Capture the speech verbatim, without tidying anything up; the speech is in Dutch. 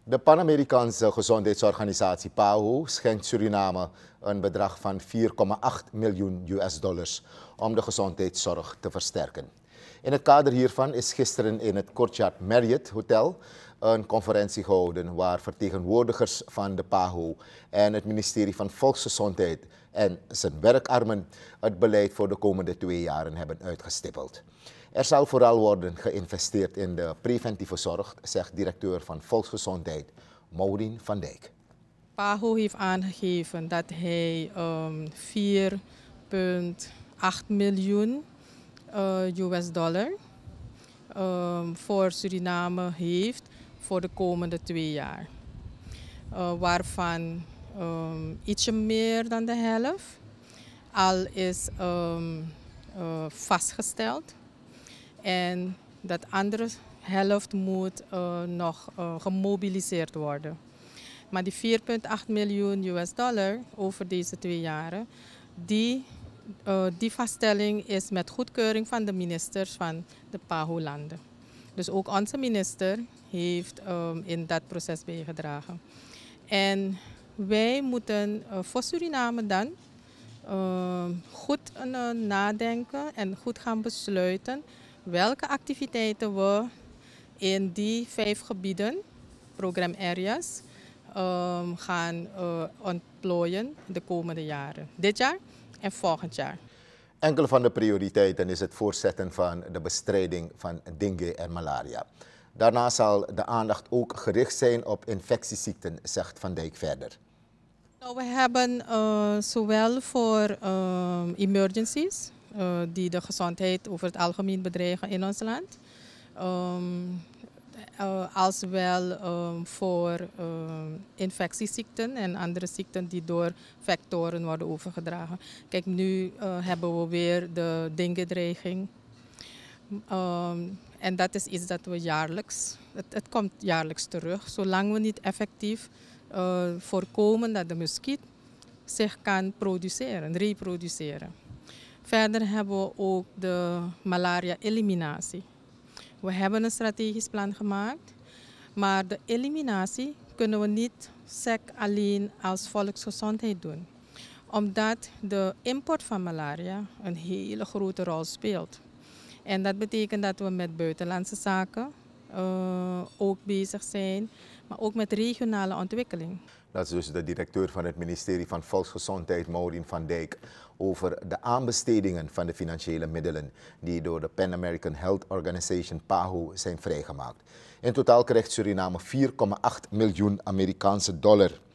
De Pan-Amerikaanse gezondheidsorganisatie P A H O schenkt Suriname een bedrag van vier komma acht miljoen U S dollars om de gezondheidszorg te versterken. In het kader hiervan is gisteren in het Courtyard Marriott Hotel een conferentie gehouden waar vertegenwoordigers van de P A H O en het ministerie van Volksgezondheid en zijn werkarmen het beleid voor de komende twee jaren hebben uitgestippeld. Er zal vooral worden geïnvesteerd in de preventieve zorg, zegt directeur van Volksgezondheid Maureen van Dijk. P A H O heeft aangegeven dat hij um, vier komma acht miljoen uh, U S dollar um, voor Suriname heeft voor de komende twee jaar. Uh, waarvan um, ietsje meer dan de helft al is um, uh, vastgesteld. En dat andere helft moet uh, nog uh, gemobiliseerd worden. Maar die vier komma acht miljoen U S dollar over deze twee jaren, die, uh, die vaststelling is met goedkeuring van de ministers van de P A H O-landen. Dus ook onze minister heeft um, in dat proces bijgedragen. En wij moeten uh, voor Suriname dan uh, goed uh, nadenken en goed gaan besluiten welke activiteiten we in die vijf gebieden, program areas, um, gaan uh, ontplooien de komende jaren. Dit jaar en volgend jaar. Enkele van de prioriteiten is het voortzetten van de bestrijding van dengue en malaria. Daarna zal de aandacht ook gericht zijn op infectieziekten, zegt Van Dijk verder. Nou, we hebben uh, zowel voor uh, emergencies, uh, die de gezondheid over het algemeen bedreigen in ons land, um, uh, als wel um, voor uh, infectieziekten en andere ziekten die door vectoren worden overgedragen. Kijk, nu uh, hebben we weer de dengue-dreiging. Um, en dat is iets dat we jaarlijks, het, het komt jaarlijks terug, zolang we niet effectief uh, voorkomen dat de muskiet zich kan produceren, reproduceren. Verder hebben we ook de malaria-eliminatie. We hebben een strategisch plan gemaakt, maar de eliminatie kunnen we niet sec alleen als volksgezondheid doen. Omdat de import van malaria een hele grote rol speelt. En dat betekent dat we met buitenlandse zaken uh, ook bezig zijn, maar ook met regionale ontwikkeling. Dat is dus de directeur van het ministerie van Volksgezondheid, Maureen van Dijk, over de aanbestedingen van de financiële middelen die door de Pan American Health Organization P A H O zijn vrijgemaakt. In totaal krijgt Suriname vier komma acht miljoen Amerikaanse dollar